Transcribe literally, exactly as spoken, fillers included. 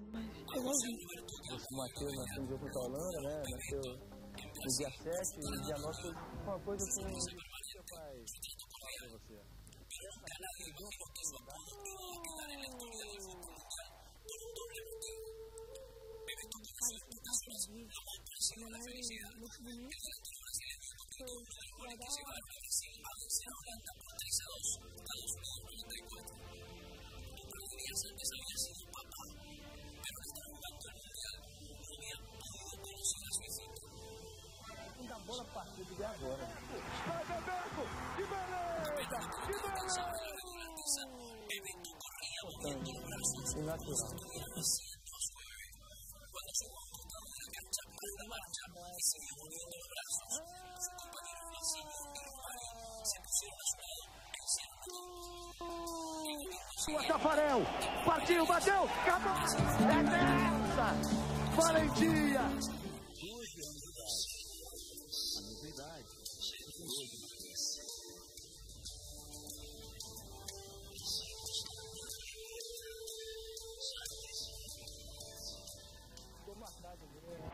Mas é igualzinho. O Matheus nasceu no dia contra a Holanda, né? Nasceu no dia sete, no dia nove, foi uma coisa com o seu pai fala pra você. Muito bonito. Vai dar Da bola partida de agora. Vai, Bebeco! Que beleza! Que beleza! E natural. Sua Tafarel! Partiu, bateu! Acabou! É dessa! Valentia! Ficou marcado, né?